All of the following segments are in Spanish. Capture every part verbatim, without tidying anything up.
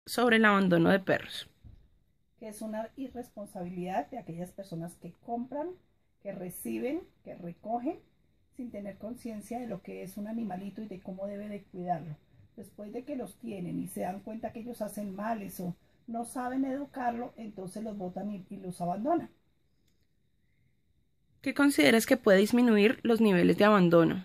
sobre el abandono de perros. Que es una irresponsabilidad de aquellas personas que compran, que reciben, que recogen, sin tener conciencia de lo que es un animalito y de cómo debe de cuidarlo. Después de que los tienen y se dan cuenta que ellos hacen mal eso, no saben educarlo, entonces los botan y, y los abandonan. ¿Qué consideras que puede disminuir los niveles de abandono?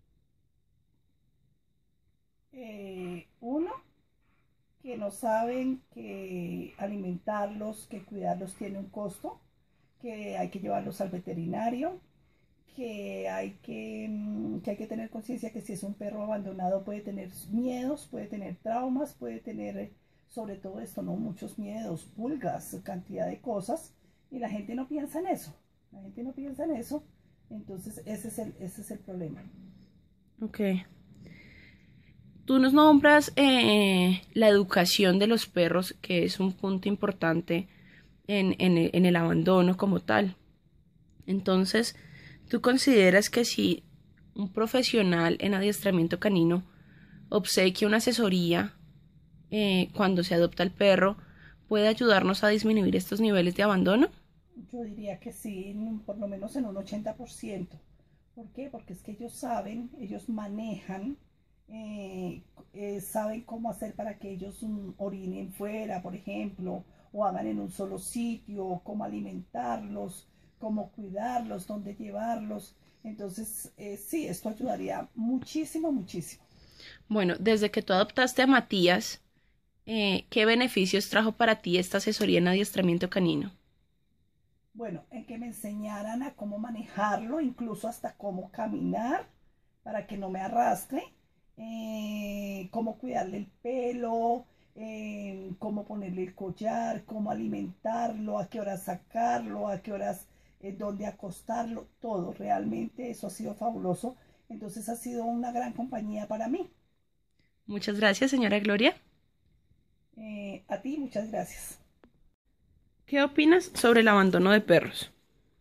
Eh, uno, que no saben que alimentarlos, que cuidarlos tiene un costo, que hay que llevarlos al veterinario, que hay que, mm, que, hay que tener conciencia que si es un perro abandonado puede tener miedos, puede tener traumas, puede tener, eh, sobre todo esto, ¿no? Muchos miedos, pulgas, cantidad de cosas, y la gente no piensa en eso, la gente no piensa en eso, entonces ese es el, ese es el problema. Ok. Tú nos nombras eh, la educación de los perros, que es un punto importante en, en, el, en el abandono como tal. Entonces, ¿tú consideras que si un profesional en adiestramiento canino obsequia una asesoría eh, cuando se adopta el perro, puede ayudarnos a disminuir estos niveles de abandono? Yo diría que sí, por lo menos en un ochenta por ciento. ¿Por qué? Porque es que ellos saben, ellos manejan, eh, eh, saben cómo hacer para que ellos um, orinen fuera, por ejemplo, o hagan en un solo sitio, cómo alimentarlos, cómo cuidarlos, dónde llevarlos. Entonces, eh, sí, esto ayudaría muchísimo, muchísimo. Bueno, desde que tú adoptaste a Matías, eh, ¿qué beneficios trajo para ti esta asesoría en adiestramiento canino? Bueno, en que me enseñaran a cómo manejarlo, incluso hasta cómo caminar para que no me arrastre, eh, cómo cuidarle el pelo, eh, cómo ponerle el collar, cómo alimentarlo, a qué horas sacarlo, a qué horas, eh, dónde acostarlo, todo. Realmente eso ha sido fabuloso. Entonces ha sido una gran compañía para mí. Muchas gracias, señora Gloria. Eh, a ti, muchas gracias. ¿Qué opinas sobre el abandono de perros?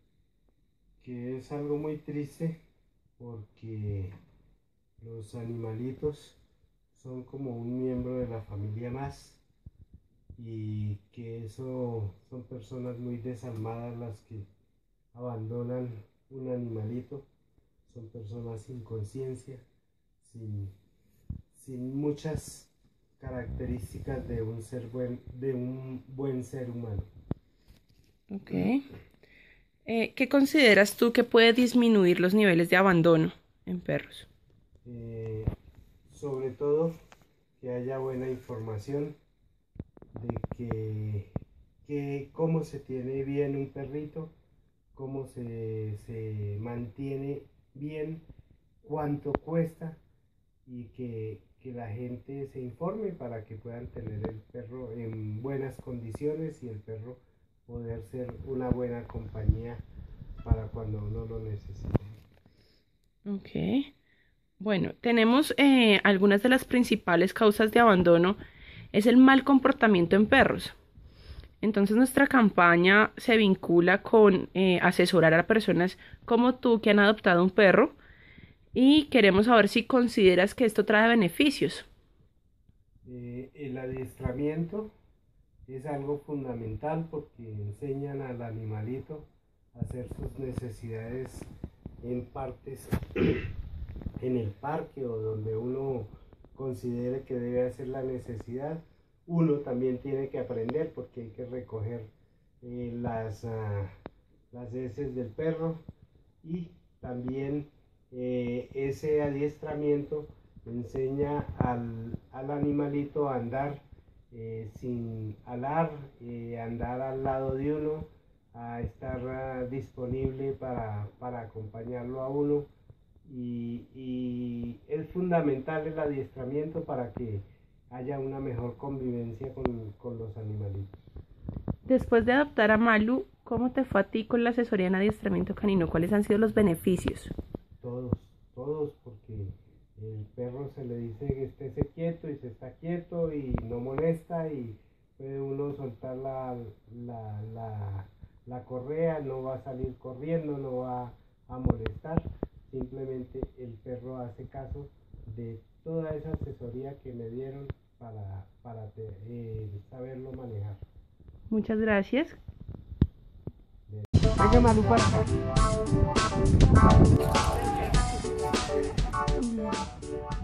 Que es algo muy triste porque los animalitos son como un miembro de la familia más y que eso son personas muy desalmadas las que abandonan un animalito, son personas sin conciencia, sin, sin muchas características de un ser buen, de un buen ser humano. Ok. Eh, ¿qué consideras tú que puede disminuir los niveles de abandono en perros? Eh, Sobre todo que haya buena información de que, que cómo se tiene bien un perrito, cómo se, se mantiene bien, cuánto cuesta y que, que la gente se informe para que puedan tener el perro en buenas condiciones y el perro poder ser una buena compañía para cuando uno lo necesite. Ok. Bueno, tenemos eh, algunas de las principales causas de abandono es el mal comportamiento en perros. Entonces nuestra campaña se vincula con eh, asesorar a personas como tú que han adoptado un perro y queremos saber si consideras que esto trae beneficios. Eh, el adiestramiento es algo fundamental porque enseñan al animalito a hacer sus necesidades en partes en el parque o donde uno considere que debe hacer la necesidad. Uno también tiene que aprender porque hay que recoger eh, las, uh, las heces del perro y también eh, ese adiestramiento enseña al, al animalito a andar eh, sin alar, eh, andar al lado de uno, a estar uh, disponible para, para acompañarlo a uno y, y es fundamental el adiestramiento para que haya una mejor convivencia con, con los animalitos. Después de adoptar a Malu, ¿cómo te fue a ti con la asesoría en adiestramiento canino? ¿Cuáles han sido los beneficios? Todos, todos, porque el perro se le dice que esté quieto y se está quieto y no molesta y puede uno soltar la, la, la, la correa, no va a salir corriendo, no va a molestar, simplemente el perro hace caso de toda esa asesoría que me dieron para, para te- eh, saberlo manejar. Muchas gracias. Venga, Malu, para acá.